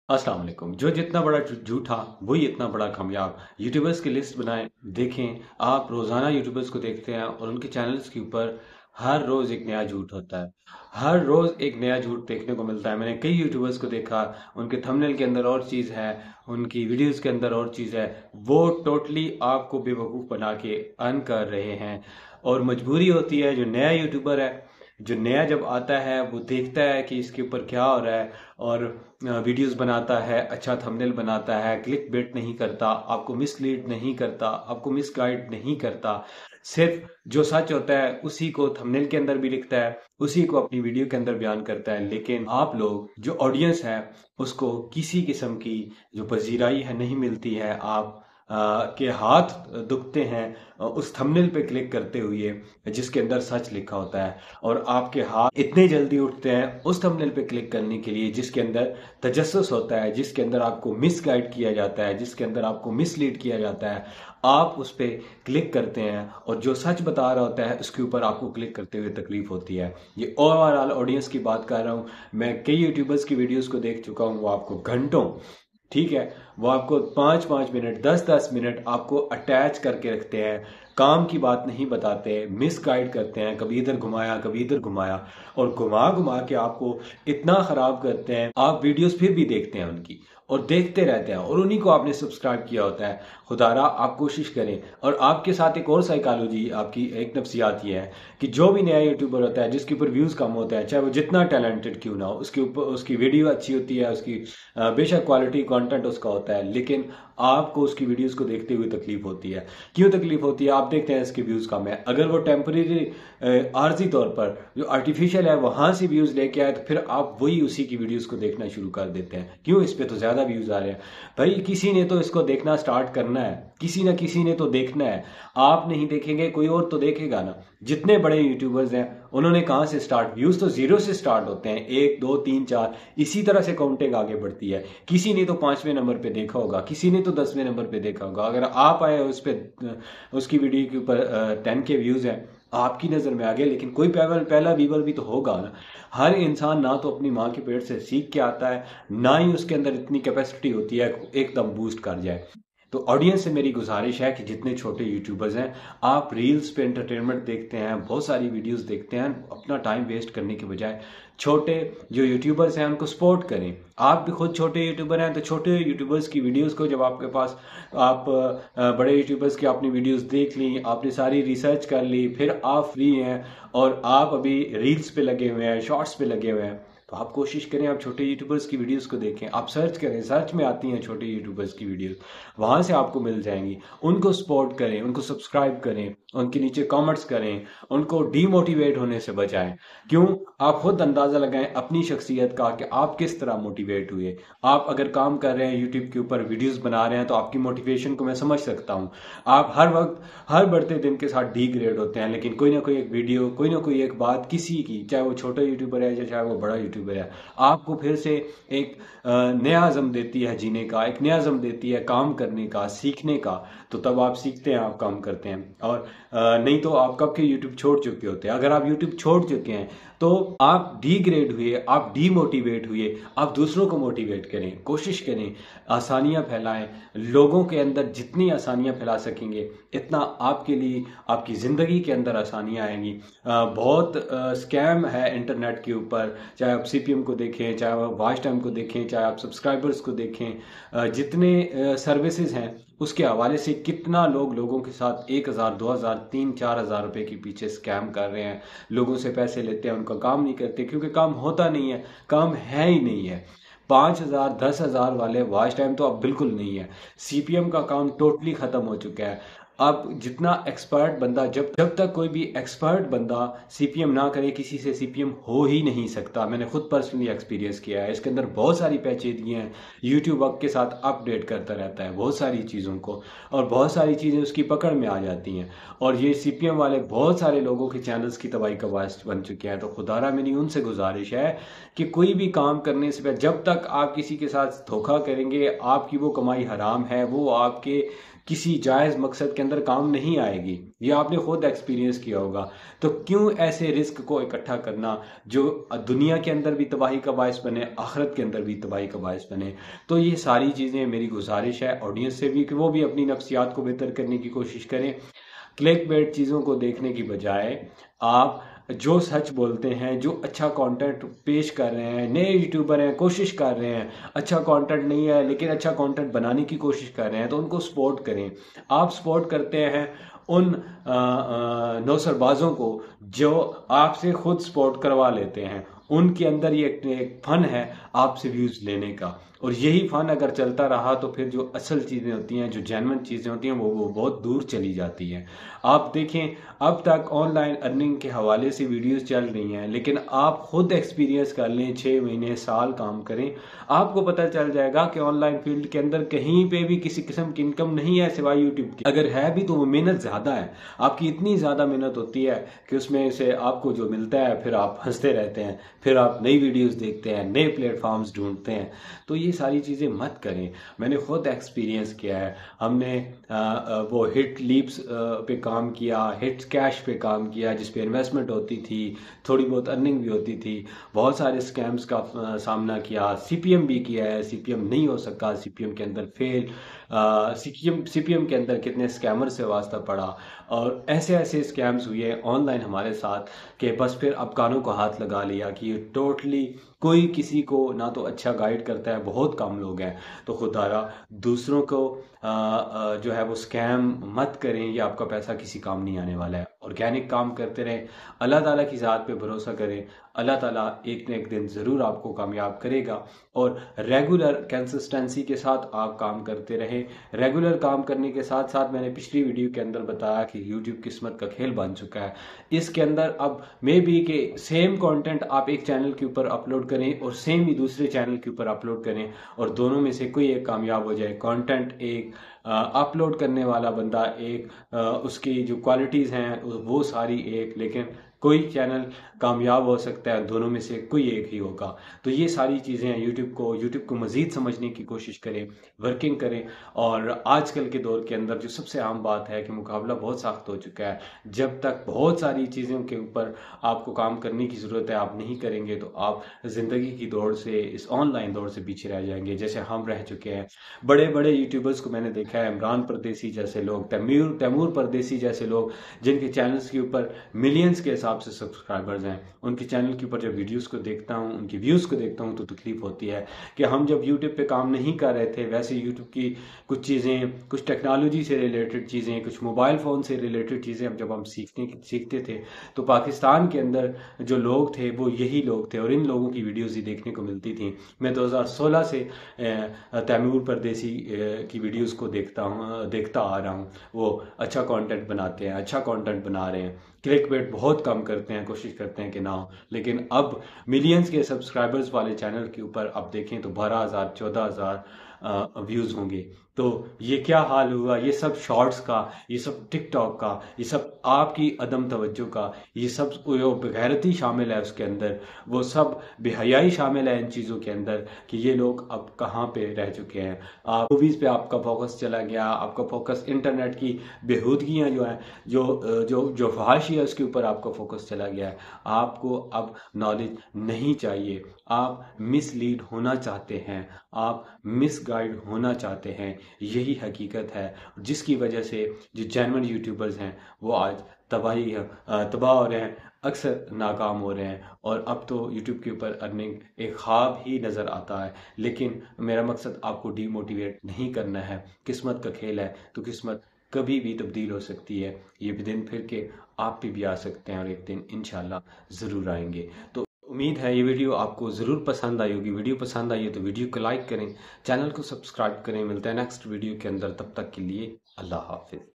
अस्सलाम वालेकुम। जो जितना बड़ा झूठा वही इतना बड़ा कामयाब। यूट्यूबर्स की लिस्ट बनाएं, देखें। आप रोज़ाना यूट्यूबर्स को देखते हैं और उनके चैनल्स के ऊपर हर रोज़ एक नया झूठ होता है। हर रोज़ एक नया झूठ देखने को मिलता है। मैंने कई यूट्यूबर्स को देखा, उनके थंबनेल के अंदर और चीज़ है, उनकी वीडियोस के अंदर और चीज़ है। वो टोटली आपको बेवकूफ़ बना के अर्न कर रहे हैं और मजबूरी होती है। जो नया यूट्यूबर है, जो नया जब आता है, वो देखता है कि इसके ऊपर क्या हो रहा है और वीडियोस बनाता है, अच्छा थंबनेल बनाता है, क्लिक बेट नहीं करता, आपको मिसलीड नहीं करता, आपको मिसगाइड नहीं करता। सिर्फ जो सच होता है उसी को थंबनेल के अंदर भी लिखता है, उसी को अपनी वीडियो के अंदर बयान करता है। लेकिन आप लोग जो ऑडियंस है उसको किसी किस्म की जो पजीराई है नहीं मिलती है। आप के हाथ दुखते हैं उस थंबनेल पे क्लिक करते हुए जिसके अंदर सच लिखा होता है, और आपके हाथ इतने जल्दी उठते हैं उस थंबनेल पे क्लिक करने के लिए जिसके अंदर तजस्सुस होता है, जिसके अंदर आपको मिसगाइड किया जाता है, जिसके अंदर आपको मिसलीड किया जाता है। आप उस पर क्लिक करते हैं और जो सच बता रहा होता है उसके ऊपर आपको क्लिक करते हुए तकलीफ होती है। ये ओवरऑल ऑडियंस की बात कर रहा हूँ। मैं कई यूट्यूबर्स की वीडियोस को देख चुका हूँ, वो आपको घंटों, ठीक है, वो आपको 5-5 मिनट 10-10 मिनट आपको अटैच करके रखते हैं, काम की बात नहीं बताते, मिस गाइड करते हैं, कभी इधर घुमाया कभी इधर घुमाया, और घुमा घुमा के आपको इतना खराब करते हैं। आप वीडियोस फिर भी देखते हैं उनकी और देखते रहते हैं, और उन्हीं को आपने सब्सक्राइब किया होता है। खुदारा आप कोशिश करें। और आपके साथ एक और साइकोलॉजी, आपकी एक नफ्सियात ये है कि जो भी नया यूट्यूबर होता है जिसके ऊपर व्यूज़ कम होता है, चाहे वो जितना टैलेंटेड क्यों ना हो, उसके ऊपर उसकी वीडियो अच्छी होती है, उसकी बेशक क्वालिटी कंटेंट उसका होता है, लेकिन आपको उसकी वीडियोस को देखते हुए तकलीफ होती है। क्यों तकलीफ होती है? आप देखते हैं इसके व्यूज़ कम है। अगर वो टेम्परेरी आर्जी तौर पर जो आर्टिफिशियल है वहां से व्यूज़ लेके आए तो फिर आप वही उसी की वीडियोस को देखना शुरू कर देते हैं। क्यों? इस पे तो ज़्यादा व्यूज़ आ रहे हैं। भाई किसी ने तो इसको देखना स्टार्ट करना है, किसी ना किसी ने तो देखना है। आप नहीं देखेंगे कोई और तो देखेगा ना। जितने बड़े यूट्यूबर्स हैं उन्होंने कहाँ से स्टार्ट, व्यूज़ तो जीरो से स्टार्ट होते हैं, 1 2 3 4 इसी तरह से काउंटिंग आगे बढ़ती है। किसी ने तो 5वें नंबर पे देखा होगा, किसी ने तो 10वें नंबर पे देखा होगा। अगर आप आए उस पर, उसकी वीडियो के ऊपर 10K व्यूज़ हैं, आपकी नज़र में आ गया, लेकिन कोई पहला व्यूवर भी तो होगा ना। हर इंसान ना तो अपनी माँ के पेट से सीख के आता है, ना ही उसके अंदर इतनी कैपेसिटी होती है एकदम बूस्ट कर जाए। तो ऑडियंस से मेरी गुजारिश है कि जितने छोटे यूट्यूबर्स हैं, आप रील्स पे एंटरटेनमेंट देखते हैं, बहुत सारी वीडियोस देखते हैं, अपना टाइम वेस्ट करने के बजाय छोटे जो यूट्यूबर्स हैं उनको सपोर्ट करें। आप भी खुद छोटे यूट्यूबर हैं तो छोटे यूट्यूबर्स की वीडियोस को, जब आपके पास आप बड़े यूट्यूबर्स की आपने वीडियोस देख ली, आपने सारी रिसर्च कर ली, फिर आप फ्री हैं और आप अभी रील्स पे लगे हुए हैं, शॉर्ट्स पे लगे हुए हैं, तो आप कोशिश करें आप छोटे यूट्यूबर्स की वीडियोस को देखें। आप सर्च करें, सर्च में आती हैं छोटे यूट्यूबर्स की वीडियोस, वहां से आपको मिल जाएंगी। उनको सपोर्ट करें, उनको सब्सक्राइब करें, उनके नीचे कमेंट्स करें, उनको डीमोटिवेट होने से बचाएं। क्यों? आप खुद अंदाजा लगाएं अपनी शख्सियत का कि आप किस तरह मोटिवेट हुए। आप अगर काम कर रहे हैं यूट्यूब के ऊपर, वीडियोस बना रहे हैं, तो आपकी मोटिवेशन को मैं समझ सकता हूं। आप हर वक्त हर बढ़ते दिन के साथ डिग्रेड होते हैं, लेकिन कोई ना कोई एक वीडियो, कोई ना कोई एक बात किसी की, चाहे वो छोटा यूट्यूबर है या चाहे वो बड़ा यूट्यूबर है, आपको फिर से एक नया अज़म देती है जीने का, एक नया अज़म देती है काम करने का, सीखने का। तो तब आप सीखते हैं, आप काम करते हैं। और नहीं तो आप कब के यूट्यूब छोड़ चुके होते हैं। अगर आप यूट्यूब छोड़ चुके हैं तो आप डिग्रेड हुए, आप डीमोटिवेट हुए। आप दूसरों को मोटिवेट करें, कोशिश करें, आसानियां फैलाएं। लोगों के अंदर जितनी आसानियां फैला सकेंगे इतना आपके लिए, आपकी ज़िंदगी के अंदर आसानियां आएंगी। बहुत स्कैम है इंटरनेट के ऊपर, चाहे आप CPM को देखें, चाहे आप वॉच टाइम को देखें, चाहे आप सब्सक्राइबर्स को देखें, जितने सर्विसेज हैं उसके हवाले से कितना लोगों के साथ 1,000 2,000 3-4 हज़ार रुपए के पीछे स्कैम कर रहे हैं। लोगों से पैसे लेते हैं, उनका काम नहीं करते क्योंकि काम होता नहीं है, काम है ही नहीं है। 5,000 10,000 वाले वॉच टाइम तो अब बिल्कुल नहीं है। CPM का काम टोटली ख़त्म हो चुका है। अब जितना एक्सपर्ट बंदा, जब जब तक कोई भी एक्सपर्ट बंदा CPM ना करे, किसी से CPM हो ही नहीं सकता। मैंने खुद पर्सनली एक्सपीरियंस किया है। इसके अंदर बहुत सारी पेचीदगियाँ हैं। यूट्यूब वक्त के साथ अपडेट करता रहता है बहुत सारी चीज़ों को, और बहुत सारी चीज़ें उसकी पकड़ में आ जाती हैं, और ये CPM वाले बहुत सारे लोगों के चैनल्स की तबाही का बायस बन चुके हैं। तो खुदारा मेरी उनसे गुजारिश है कि कोई भी काम करने से पहले, जब तक आप किसी के साथ धोखा करेंगे, आपकी वो कमाई हराम है, वो आपके किसी जायज़ मकसद के अंदर काम नहीं आएगी, ये आपने खुद एक्सपीरियंस किया होगा। तो क्यों ऐसे रिस्क को इकट्ठा करना जो दुनिया के अंदर भी तबाही का बायस बने, आखिरत के अंदर भी तबाही का बायस बने। तो ये सारी चीज़ें मेरी गुजारिश है ऑडियंस से भी कि वो भी अपनी नफ्सियात को बेहतर करने की कोशिश करें। क्लिक बेट चीज़ों को देखने की बजाय आप जो सच बोलते हैं, जो अच्छा कंटेंट पेश कर रहे हैं, नए यूट्यूबर हैं, कोशिश कर रहे हैं, अच्छा कंटेंट नहीं है लेकिन अच्छा कंटेंट बनाने की कोशिश कर रहे हैं, तो उनको सपोर्ट करें। आप सपोर्ट करते हैं उन नौसरबाजों को जो आपसे खुद सपोर्ट करवा लेते हैं। उनके अंदर ये एक फन है आपसे व्यूज़ लेने का, और यही फन अगर चलता रहा तो फिर जो असल चीज़ें होती हैं, जो जेन्युइन चीज़ें होती हैं, वो बहुत दूर चली जाती हैं। आप देखें, अब तक ऑनलाइन अर्निंग के हवाले से वीडियोस चल रही हैं, लेकिन आप खुद एक्सपीरियंस कर लें, 6 महीने साल काम करें, आपको पता चल जाएगा कि ऑनलाइन फील्ड के अंदर कहीं पे भी किसी किस्म की इनकम नहीं है सिवाय यूट्यूब की। अगर है भी तो वो मेहनत ज़्यादा है, आपकी इतनी ज़्यादा मेहनत होती है कि उसमें से आपको जो मिलता है फिर आप हंसते रहते हैं, फिर आप नई वीडियोस देखते हैं, नए प्लेटफॉर्म्स ढूंढते हैं। तो ये सारी चीज़ें मत करें, मैंने खुद एक्सपीरियंस किया है। हमने वो हिट लीप्स पे काम किया, हिट कैश पे काम किया, जिस पे इन्वेस्टमेंट होती थी, थोड़ी बहुत अर्निंग भी होती थी, बहुत सारे स्कैम्स का सामना किया, सीपीएम भी किया है, सीपीएम नहीं हो सका, सीपीएम के अंदर फेल, सीपीएम के अंदर कितने स्कैमर से वास्ता पड़ा, और ऐसे ऐसे स्कैम्स हुए ऑनलाइन हमारे साथ कि बस फिर अब कानों को हाथ लगा लिया कि ये टोटली कोई किसी को ना तो अच्छा गाइड करता है, बहुत कम लोग हैं। तो खुदारा दूसरों को जो है वो स्कैम मत करें, ये आपका पैसा किसी काम नहीं आने वाला है। ऑर्गेनिक काम करते रहें, अल्लाह ताला की ज़ात पे भरोसा करें, अल्लाह ताला एक न एक दिन ज़रूर आपको कामयाब करेगा। और रेगुलर कंसिस्टेंसी के साथ आप काम करते रहें। रेगुलर काम करने के साथ साथ मैंने पिछली वीडियो के अंदर बताया कि यूट्यूब किस्मत का खेल बन चुका है। इसके अंदर अब मे बी के सेम कंटेंट आप एक चैनल के ऊपर अपलोड करें और सेम ही दूसरे चैनल के ऊपर अपलोड करें, और दोनों में से कोई एक कामयाब हो जाए। कंटेंट एक, अपलोड करने वाला बंदा एक, उसकी जो क्वालिटीज़ हैं वो सारी एक, लेकिन कोई चैनल कामयाब हो सकता है, दोनों में से कोई एक ही होगा। तो ये सारी चीज़ें हैं, यूट्यूब को मज़ीद समझने की कोशिश करें, वर्किंग करें। और आजकल के दौर के अंदर जो सबसे आम बात है कि मुकाबला बहुत सख्त हो चुका है। जब तक बहुत सारी चीज़ों के ऊपर आपको काम करने की ज़रूरत है, आप नहीं करेंगे तो आप ज़िंदगी की दौड़ से, इस ऑनलाइन दौड़ से पीछे रह जाएंगे, जैसे हम रह चुके हैं। बड़े बड़े यूट्यूबर्स को मैंने देखा है, इमरान परदेसी जैसे लोग, तैमूर परदेसी जैसे लोग, जिनके चैनल्स के ऊपर मिलियंस के हिसाब से सब्सक्राइबर्स हैं, उनके चैनल के ऊपर जब वीडियोस को देखता हूँ, उनकी व्यूज़ को देखता हूँ, तो तकलीफ होती है कि हम जब यूट्यूब पे काम नहीं कर रहे थे, वैसे यूट्यूब की कुछ चीज़ें, कुछ टेक्नोलॉजी से रिलेटेड चीज़ें, कुछ मोबाइल फ़ोन से रिलेटेड चीज़ें जब हम सीखते थे, तो पाकिस्तान के अंदर जो लोग थे वो यही लोग थे, और इन लोगों की वीडियोज़ ही देखने को मिलती थी। मैं 2016 से तैमूर परदेसी की वीडियोज़ को देखता आ रहा हूँ। वो अच्छा कंटेंट बनाते हैं, अच्छा कंटेंट बना रहे हैं, क्लिक बेट बहुत कम करते हैं, कोशिश करते हैं कि ना हो, लेकिन अब मिलियंस के सब्सक्राइबर्स वाले चैनल के ऊपर अब देखें तो 12,000 14,000 व्यूज़ होंगे। तो ये क्या हाल हुआ, ये सब शॉर्ट्स का, ये सब टिकटॉक का, ये सब आपकी अदम तवज्जो का, ये सब जो बेगैरती शामिल है उसके अंदर, वो सब बेहयाई शामिल है इन चीज़ों के अंदर, कि ये लोग अब कहाँ पे रह चुके हैं। आप मूवीज़ पे आपका फोकस चला गया, आपका फोकस इंटरनेट की बेहूदगियाँ जो हैं, जो जो जो फहाशी है उसके ऊपर आपका फोकस चला गया है। आपको अब नॉलेज नहीं चाहिए, आप मिसलीड होना चाहते हैं, आप मिसगाइड होना चाहते हैं, यही हकीकत है, जिसकी वजह से जो जेन्युइन यूट्यूबर्स हैं वो आज तबाह हो रहे हैं, अक्सर नाकाम हो रहे हैं। और अब तो यूट्यूब के ऊपर अर्निंग एक ख्वाब ही नज़र आता है। लेकिन मेरा मकसद आपको डीमोटिवेट नहीं करना है, किस्मत का खेल है, तो किस्मत कभी भी तब्दील हो सकती है। ये भी दिन फिर के आप पे भी आ सकते हैं, और एक दिन इंशाल्लाह ज़रूर आएंगे। तो उम्मीद है ये वीडियो आपको ज़रूर पसंद आई होगी। वीडियो पसंद आई है तो वीडियो को लाइक करें, चैनल को सब्सक्राइब करें। मिलते हैं नेक्स्ट वीडियो के अंदर, तब तक के लिए अल्लाह हाफिज़।